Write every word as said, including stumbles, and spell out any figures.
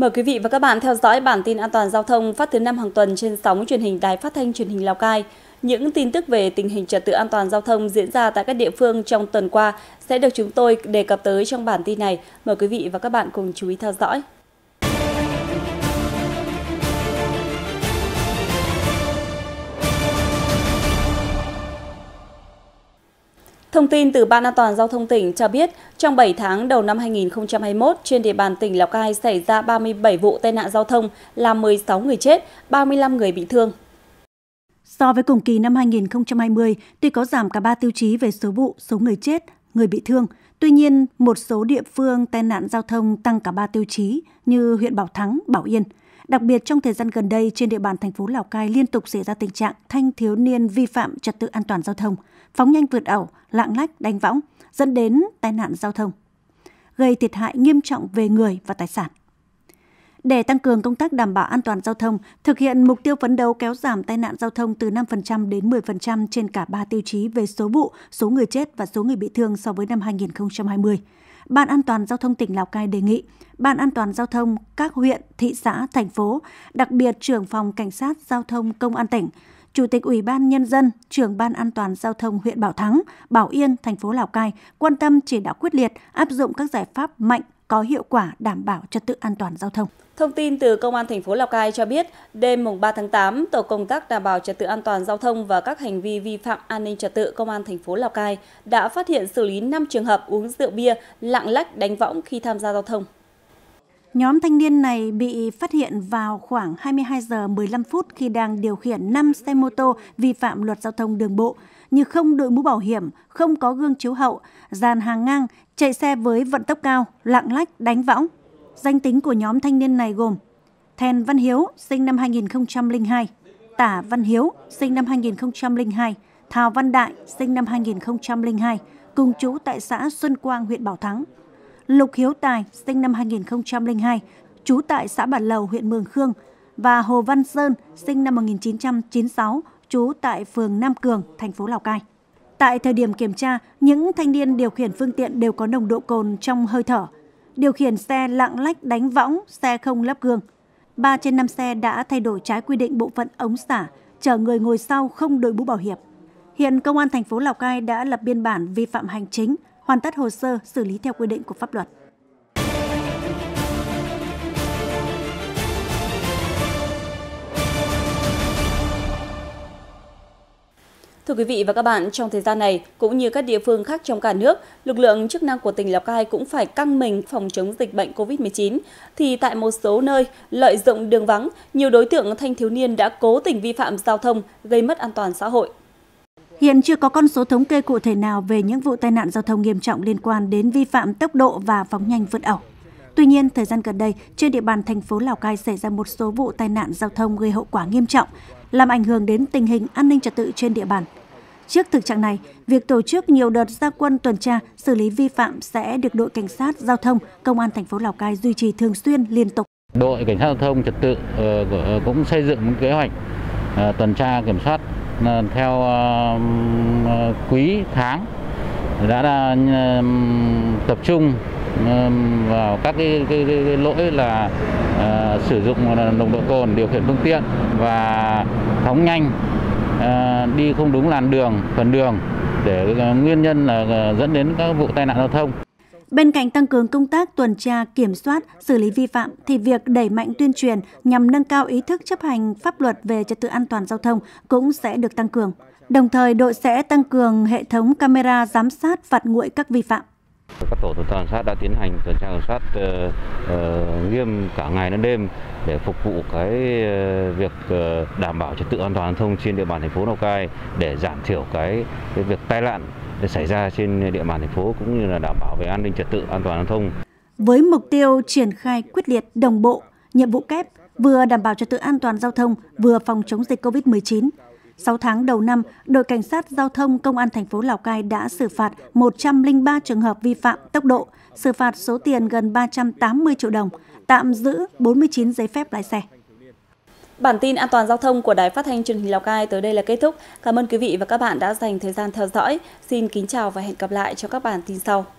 Mời quý vị và các bạn theo dõi bản tin an toàn giao thông phát thứ năm hàng tuần trên sóng truyền hình Đài Phát thanh Truyền hình Lào Cai. Những tin tức về tình hình trật tự an toàn giao thông diễn ra tại các địa phương trong tuần qua sẽ được chúng tôi đề cập tới trong bản tin này. Mời quý vị và các bạn cùng chú ý theo dõi. Thông tin từ Ban An toàn Giao thông tỉnh cho biết, trong bảy tháng đầu năm hai nghìn không trăm hai mươi mốt, trên địa bàn tỉnh Lào Cai xảy ra ba mươi bảy vụ tai nạn giao thông, làm mười sáu người chết, ba mươi lăm người bị thương. So với cùng kỳ năm hai nghìn không trăm hai mươi, tuy có giảm cả ba tiêu chí về số vụ, số người chết, người bị thương, tuy nhiên một số địa phương tai nạn giao thông tăng cả ba tiêu chí như huyện Bảo Thắng, Bảo Yên. Đặc biệt trong thời gian gần đây, trên địa bàn thành phố Lào Cai liên tục xảy ra tình trạng thanh thiếu niên vi phạm trật tự an toàn giao thông, phóng nhanh vượt ẩu, lạng lách đánh võng, dẫn đến tai nạn giao thông, gây thiệt hại nghiêm trọng về người và tài sản. Để tăng cường công tác đảm bảo an toàn giao thông, thực hiện mục tiêu phấn đấu kéo giảm tai nạn giao thông từ năm phần trăm đến mười phần trăm trên cả ba tiêu chí về số vụ, số người chết và số người bị thương so với năm hai nghìn không trăm hai mươi. Ban An toàn Giao thông tỉnh Lào Cai đề nghị Ban An toàn Giao thông các huyện, thị xã, thành phố, đặc biệt trưởng phòng Cảnh sát Giao thông Công an tỉnh, Chủ tịch Ủy ban Nhân dân, trưởng Ban An toàn Giao thông huyện Bảo Thắng, Bảo Yên, thành phố Lào Cai quan tâm chỉ đạo quyết liệt áp dụng các giải pháp mạnh có hiệu quả đảm bảo trật tự an toàn giao thông. Thông tin từ Công an thành phố Lào Cai cho biết, đêm mùng ba tháng tám, tổ công tác đảm bảo trật tự an toàn giao thông và các hành vi vi phạm an ninh trật tự Công an thành phố Lào Cai đã phát hiện xử lý năm trường hợp uống rượu bia, lạng lách đánh võng khi tham gia giao thông. Nhóm thanh niên này bị phát hiện vào khoảng hai mươi hai giờ mười lăm phút khi đang điều khiển năm xe mô tô vi phạm luật giao thông đường bộ như không đội mũ bảo hiểm, không có gương chiếu hậu, dàn hàng ngang, chạy xe với vận tốc cao, lạng lách đánh võng. Danh tính của nhóm thanh niên này gồm Thèn Văn Hiếu, sinh năm hai nghìn không trăm lẻ hai, Tả Văn Hiếu, sinh năm hai nghìn không trăm lẻ hai, Thào Văn Đại, sinh năm hai nghìn không trăm lẻ hai, cùng trú tại xã Xuân Quang, huyện Bảo Thắng. Lục Hiếu Tài, sinh năm hai nghìn không trăm lẻ hai, trú tại xã Bản Lầu, huyện Mường Khương, và Hồ Văn Sơn, sinh năm một nghìn chín trăm chín mươi sáu, trú tại phường Nam Cường, thành phố Lào Cai. Tại thời điểm kiểm tra, những thanh niên điều khiển phương tiện đều có nồng độ cồn trong hơi thở, điều khiển xe lạng lách đánh võng, xe không lắp gương. Ba trên năm xe đã thay đổi trái quy định bộ phận ống xả, chở người ngồi sau không đội mũ bảo hiểm. Hiện Công an thành phố Lào Cai đã lập biên bản vi phạm hành chính, hoàn tất hồ sơ xử lý theo quy định của pháp luật. Thưa quý vị và các bạn, trong thời gian này, cũng như các địa phương khác trong cả nước, lực lượng chức năng của tỉnh Lào Cai cũng phải căng mình phòng chống dịch bệnh Covid mười chín. Thì tại một số nơi, lợi dụng đường vắng, nhiều đối tượng thanh thiếu niên đã cố tình vi phạm giao thông, gây mất an toàn xã hội. Hiện chưa có con số thống kê cụ thể nào về những vụ tai nạn giao thông nghiêm trọng liên quan đến vi phạm tốc độ và phóng nhanh vượt ẩu. Tuy nhiên, thời gian gần đây, trên địa bàn thành phố Lào Cai xảy ra một số vụ tai nạn giao thông gây hậu quả nghiêm trọng, làm ảnh hưởng đến tình hình an ninh trật tự trên địa bàn. Trước thực trạng này, việc tổ chức nhiều đợt ra quân tuần tra, xử lý vi phạm sẽ được đội cảnh sát giao thông, Công an thành phố Lào Cai duy trì thường xuyên liên tục. Đội cảnh sát giao thông trật tự cũng xây dựng một kế hoạch tuần tra kiểm soát theo quý tháng, đã tập trung vào các cái, cái, cái, cái lỗi là uh, sử dụng nồng độ cồn điều khiển phương tiện và phóng nhanh, uh, đi không đúng làn đường, phần đường, để uh, nguyên nhân là uh, dẫn đến các vụ tai nạn giao thông. Bên cạnh tăng cường công tác tuần tra, kiểm soát, xử lý vi phạm, thì việc đẩy mạnh tuyên truyền nhằm nâng cao ý thức chấp hành pháp luật về trật tự an toàn giao thông cũng sẽ được tăng cường. Đồng thời, đội sẽ tăng cường hệ thống camera giám sát phạt nguội các vi phạm. Các tổ tuần tra kiểm soát đã tiến hành tuần tra kiểm soát uh, uh, nghiêm cả ngày đến đêm để phục vụ cái uh, việc uh, đảm bảo trật tự an toàn giao thông trên địa bàn thành phố Lào Cai, để giảm thiểu cái, cái việc tai nạn để xảy ra trên địa bàn thành phố, cũng như là đảm bảo về an ninh trật tự an toàn giao thông. Với mục tiêu triển khai quyết liệt, đồng bộ, nhiệm vụ kép, vừa đảm bảo trật tự an toàn giao thông, vừa phòng chống dịch Covid mười chín. sáu tháng đầu năm, đội cảnh sát giao thông Công an thành phố Lào Cai đã xử phạt một trăm lẻ ba trường hợp vi phạm tốc độ, xử phạt số tiền gần ba trăm tám mươi triệu đồng, tạm giữ bốn mươi chín giấy phép lái xe. Bản tin an toàn giao thông của Đài Phát thanh Truyền hình Lào Cai tới đây là kết thúc. Cảm ơn quý vị và các bạn đã dành thời gian theo dõi. Xin kính chào và hẹn gặp lại trong các bản tin sau.